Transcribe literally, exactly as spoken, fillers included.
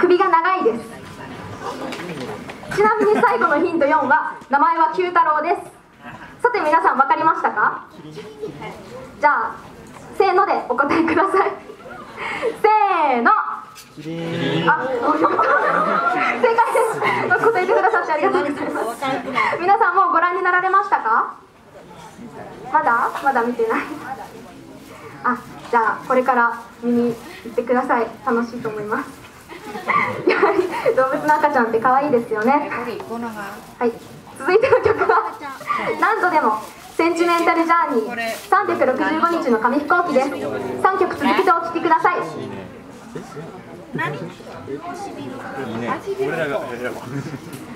首が長いです。ちなみに最後のヒントよんは名前は九太郎です。さて皆さん分かりましたか？じゃあせーのでお答えください。せーの。あ、正解です。答えてくださってありがとうございます。皆さんもうご覧になられましたか？まだまだ見てない。あ、じゃあこれから見に行ってください。楽しいと思います。やはり動物の赤ちゃんって可愛いですよね。はい、続いての曲は何度でもセンチメンタルジャーニーさんびゃくろくじゅうごにちの紙飛行機です。さんきょく続けてお聴きください。何？